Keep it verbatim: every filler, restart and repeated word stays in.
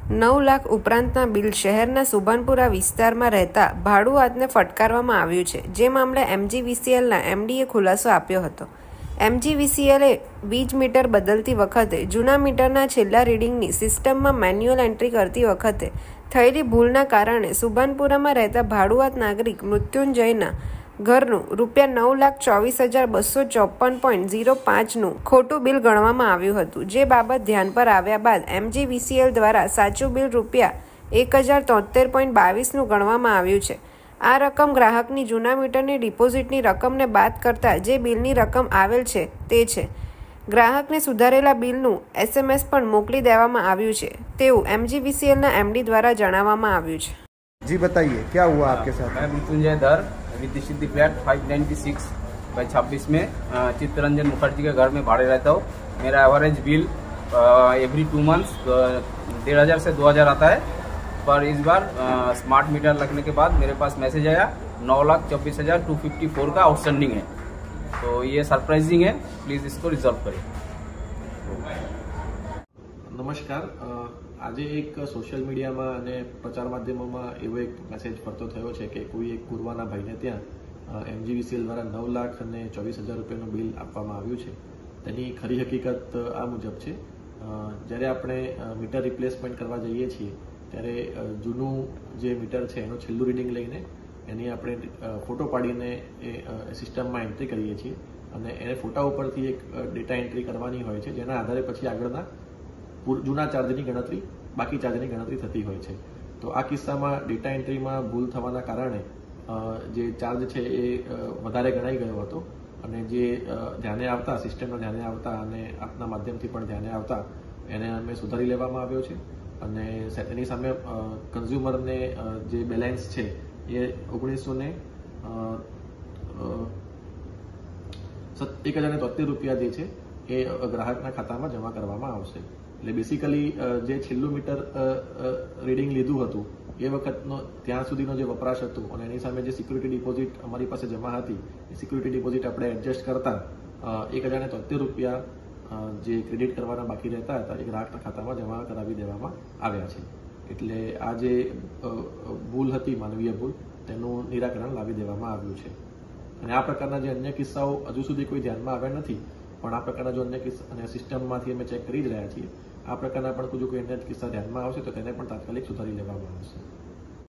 નવ લાખ ઉપરાંતના બિલ શહેરના સુભાનપુરા વિસ્તારમાં રહેતા ભાડુઆતને ફટકારવામાં આવ્યું છે, જે મામલે એમજીવીસીએલના એમડીએ ખુલાસો આપ્યો હતો. એમજીવીસીએલે વીજ મીટર બદલતી વખતે જૂના મીટરના છેલ્લા રીડિંગની સિસ્ટમમાં મેન્યુઅલ એન્ટ્રી કરતી વખતે થયેલી ભૂલના કારણે સુભાનપુરામાં રહેતા ભાડુઆત નાગરિક મૃત્યુંજયના ઘરનું રૂપિયા નવ લાખ ચોવીસ હજાર બસો ચોપન પોઈન્ટ ઝીરો પાંચનું ખોટું બિલ ગણવામાં આવ્યું હતું. જે બાબત ધ્યાન પર આવ્યા બાદ એમજીવીસીએલ દ્વારા સાચું બિલ રૂપિયા એક હજાર તોતેર પોઈન્ટ બાવીસનું ગણવામાં આવ્યું છે. આ રકમ ગ્રાહકની જૂના મીટરની ડિપોઝિટની રકમને બાદ કરતા જે બિલની રકમ આવેલ છે તે છે. ગ્રાહકને સુધારેલા બિલનું એસએમએસ પણ મોકલી દેવામાં આવ્યું છે તેવું એમજીવીસીએલના એમડી દ્વારા જણાવવામાં આવ્યું છે. जी बताइए क्या हुआ आपके साथ? मैं Mrityunjay Dhar Riddhi Siddhi flat five ninety six by छब्बीस में चित्तरंजन मुखर्जी के घर में भाड़े रहता हूँ. मेरा average bill every two months डेढ़ हज़ार से दो हज़ार आता है, पर इस बार स्मार्ट मीटर लगने के बाद मेरे पास मैसेज आया नौ लाख चौबीस हज़ार टू फिफ्टी फोर का आउटस्टैंडिंग है. तो ये सरप्राइजिंग है, प्लीज़ इसको रिजॉल्व करें. નમસ્કાર. આજે એક સોશિયલ મીડિયામાં અને પ્રચાર માધ્યમોમાં એવો એક મેસેજ ફરતો થયો છે કે કોઈ એક પૂર્વાના ભાઈને ત્યાં એમજીવીસીએલ દ્વારા નવ લાખ અને ચોવીસ હજાર રૂપિયાનું બિલ આપવામાં આવ્યું છે. તેની ખરી હકીકત આ મુજબ છે. જ્યારે આપણે મીટર રિપ્લેસમેન્ટ કરવા જઈએ છીએ ત્યારે જૂનું જે મીટર છે એનું છેલ્લું રીડિંગ લઈને એની આપણે ફોટો પાડીને એ સિસ્ટમમાં એન્ટ્રી કરીએ છીએ અને એને ફોટા ઉપરથી એક ડેટા એન્ટ્રી કરવાની હોય છે, જેના આધારે પછી આગળના જૂના ચાર્જની ગણતરી બાકી ચાર્જની ગણતરી થતી હોય છે. તો આ કિસ્સામાં ડેટા એન્ટ્રીમાં ભૂલ થવાના કારણે જે ચાર્જ છે એ વધારે ગણાઈ ગયો હતો અને જે ધ્યાને આવતા સિસ્ટમના ધ્યાને આવતા અને આપના માધ્યમથી પણ ધ્યાને આવતા એને અમે સુધારી લેવામાં આવ્યો છે અને એની સામે કન્ઝ્યુમરને જે બેલેન્સ છે એ ઓગણીસો ને એક હજાર ને તોતેર રૂપિયા જે છે એ ગ્રાહકના ખાતામાં જમા કરવામાં આવશે. એટલે બેસિકલી જે છેલ્લું મીટર રીડિંગ લીધું હતું એ વખતનો ત્યાં સુધીનો જે વપરાશ હતો અને એની સામે જે સિક્યુરિટી ડિપોઝિટ અમારી પાસે જમા હતી એ સિક્યુરિટી ડિપોઝિટ આપણે એડજસ્ટ કરતા એક હજાર ને તોતેર રૂપિયા જે ક્રેડિટ કરવાના બાકી રહેતા હતા એ ગ્રાહકના ખાતામાં જમા કરાવી દેવામાં આવ્યા છે. એટલે આ જે ભૂલ હતી, માનવીય ભૂલ, તેનું નિરાકરણ લાવી દેવામાં આવ્યું છે. અને આ પ્રકારના જે અન્ય કિસ્સાઓ હજુ સુધી કોઈ ધ્યાનમાં આવ્યા નથી, પણ આ પ્રકારના જો અન્ય કિસ્સા અને સિસ્ટમમાંથી અમે ચેક કરી જ રહ્યા છીએ, આ પ્રકારના પણ જો કોઈ અન્ય કિસ્સા ધ્યાનમાં આવશે તો તેને પણ તાત્કાલિક સુધારી લેવામાં આવશે.